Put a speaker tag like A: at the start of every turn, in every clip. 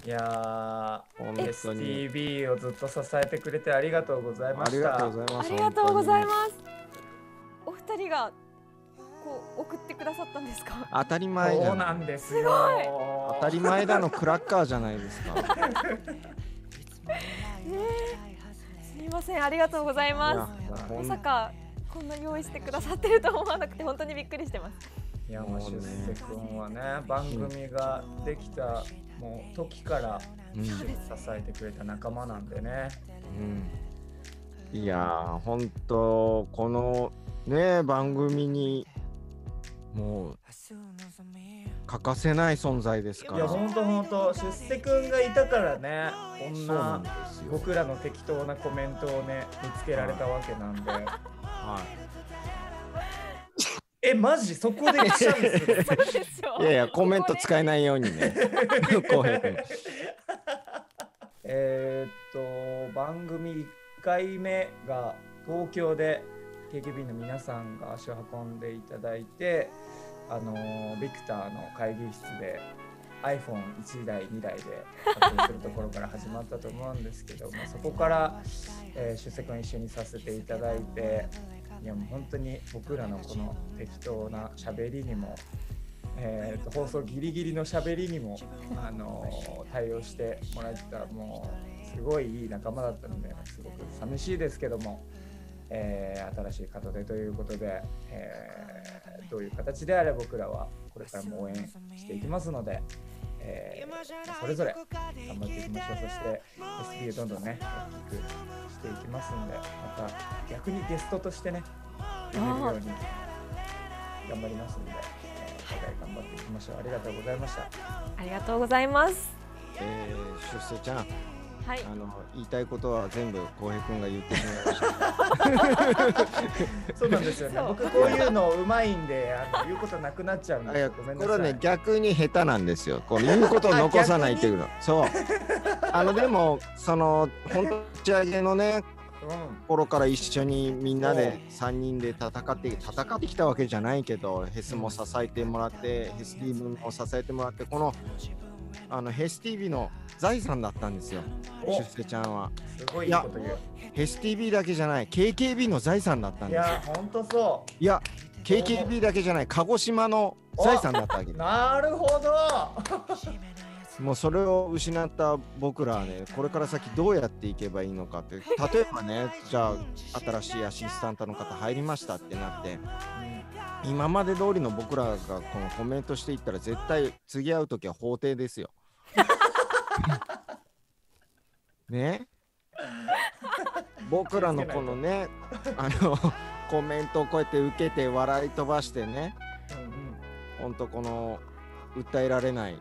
A: いや
B: 本
A: ー、
B: 当に
A: STB をずっと支えてくれてありがとうございま
B: あり
A: した。
B: がとうございます。
C: ありがとうござい
B: す。
C: ます。お二人がこう送ってくださったんですか？
B: 当たり前じゃ
A: そうなん
B: い。
A: ですよ。
B: 当たり前だのクラッカーじゃないですか。
C: すみません、ありがとうございま
B: いや
C: す。まさかこんな用意してくださってると思わなくて本当にびっくりしてます。
A: いやもう出世君はね、番組ができたもう時から一緒に支えてくれた仲間なんでね。
B: いやー本当このね番組にもう欠かせない存在ですから。
A: いや本当出世君がいたからね、こん
B: そうな
A: なん
B: ですよ。
A: 僕らの適当なコメントをね見つけられたわけなんで。
B: はい
A: マジそこで来ちゃうんですよ。
C: そうですよ。
B: いやいやコメント使えないようにね。浩平君。
A: 番組1回目が東京で KKB の皆さんが足を運んでいただいて、ビクターの会議室で iPhone1 台2台で撮影するところから始まったと思うんですけども、そこから、出世君一緒にさせていただいて、いやもう本当に僕らのこの適当な喋りにも、放送ギリギリの喋りにも、対応してもらえた、もうすごいいい仲間だったので、すごく寂しいですけども、新しい門出ということで、どういう形であれ僕らはこれからも応援していきますので、それぞれ頑張っていきましょう。そして SB をどんどんね大きくしていきますんで、また逆にゲストとしてね出れるように頑張りますんで、お互い頑張っていきましょう。ありがとうございました。
C: ありがとうございます。
B: 出世ちゃん、
C: はい。
B: 言いたいことは全部浩平君が言ってしまいました。
A: そうなんですよね。僕こういうのうまいんで言うことなくなっちゃうんで、ごめんなさい。
B: これはね逆に下手なんですよ。この言うことを残さないっていうの。そうでもその本当打ち上げのね頃から一緒にみんなで3人で戦ってきたわけじゃないけど、ヘスも支えてもらって、ヘス TV も支えてもらって、このヘス TV の財産だったんですよ、出世ちゃんは。
A: すごいいいこと言う。
B: ヘス TV だけじゃない KKB の財産だったんですよ。
A: いや本当そう。
B: いや KKB だけじゃない鹿児島の財産だったわけ。
A: なるほど。
B: もうそれを失った僕らはね、これから先どうやっていけばいいのかって、例えばね、じゃあ新しいアシスタントの方入りましたってなって、今まで通りの僕らがこのコメントしていったら絶対次会う時は法廷ですよ。ね、僕らのこのねコメントをこうやって受けて笑い飛ばしてね、ほんとこの訴えられない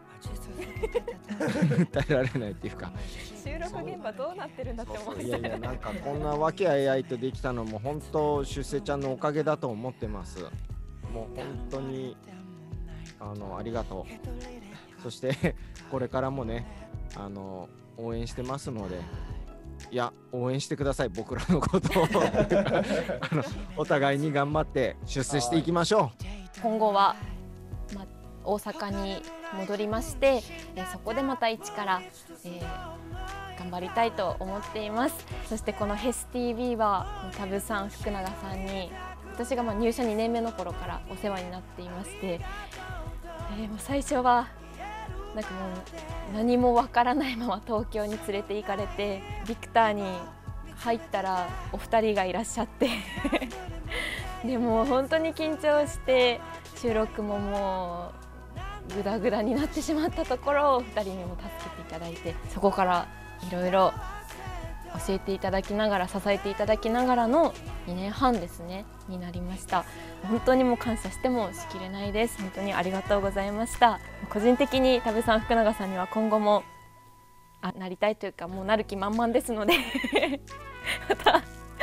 B: っていうか、
C: 収録現場どうなってるんだって思いました。
B: いやいや、なんかこんな和気あいあいとできたのも本当出世ちゃんのおかげだと思ってます。もう本当にありがとう。そしてこれからもね応援してますので、いや応援してください、僕らのことをお互いに頑張って出世していきましょ
C: う。今後は、大阪に戻りまして、そこでまた一から、頑張りたいと思っています。そしてこのヘス TV は田部さん、福永さんに私が入社2年目の頃からお世話になっていまして、もう最初はなんかもう何もわからないまま東京に連れて行かれて、ビクターに入ったらお二人がいらっしゃってでも本当に緊張して収録ももうグダグダになってしまったところを2人にも助けていただいて、そこからいろいろ教えていただきながら支えていただきながらの2年半ですねになりました。本当にもう感謝してもしきれないです。本当にありがとうございました。個人的に田部さん、福永さんには今後もなりたいというかもうなる気満々ですのでまた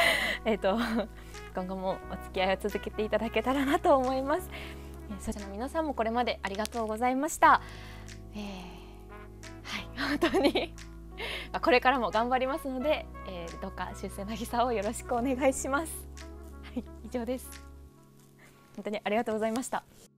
C: 今後もお付き合いを続けていただけたらなと思います。そして皆さんもこれまでありがとうございました。はい、本当にこれからも頑張りますので、どうか出世なぎさをよろしくお願いします。はい、以上です。本当にありがとうございました。